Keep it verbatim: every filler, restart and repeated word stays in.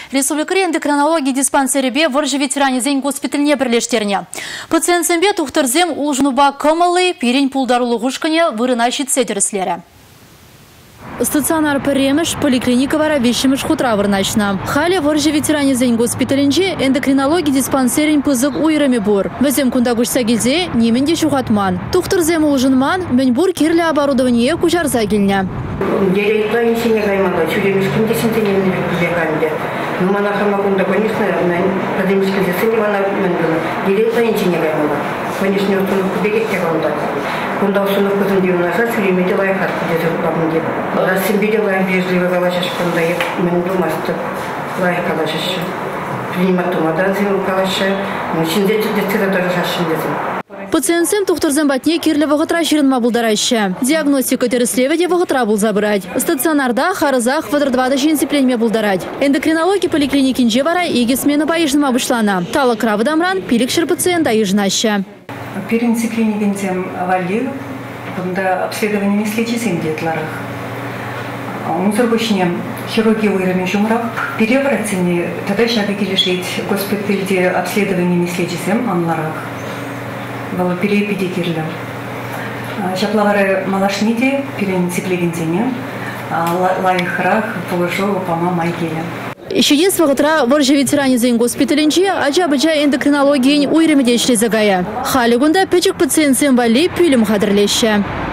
Республикари эндокринология диспансеребе варжы ветеранизен госпитальне бірлештеріне. Пациентсембе тухтырзем улжынуба кымылы пирень пулдарулы ғушкыне вырына шитседеріслері. Стационар піреміш, поликлиника вара вешіміш хутра вырначна. Халі варжы ветеранизен госпиталінже эндокринология диспансерин пызык уйрами бур. Візем кунда гушса келзе, неменде шухатман. Тухтырзем улжынман, мен бур керлі оборудование кужарза келіне. Директор инсине гаймада, чудемиш кимдесинте немне кузеканде. Ну мана хамакунда, конечно, на академической зацене вана мендела. Директор инсине гаймада. Конечно, он кудегетте гонда. Кунда усунуп кызым дию наса, сүремеде лайхат кудезер бабынде. Рассимбеде лайх вежливо калашаш кунда еп, мен думасты лайх калашашы. Приниматумадан зиму калаша, ну шинде чудестере даже шашындезим. Пациентсем тухтырзем батне кирлі вағытра жирынма бұлдарайшы. Диагностика теріслеведе вағытра бұл забырать. Стационарда харызақ вадырдвада жинсипленме бұлдарать. Эндокринология поликлиникинже вара егесмені байыжныма бұшлана. Талы кравы дамран пилікшір пациент айыжнашы. Перенциклиникинсем вали, бұнда обследование слечесен детларах. Мусоргошне хирургия уйрами жумрах. Перевратсене тогда шага келешет госпитальде обследование слечесем анларах. Было перепиди кирлі. Шаплавары малашниде перенциклигензене, лайхрах положу пама майгеле. Ещеден свағытра варжы ветеранизен госпиталінже ажа-бажа эндокринологиян уйрымедешлі загая. Халі гунда пәчік пациентсен вали пүлім қадырлеші.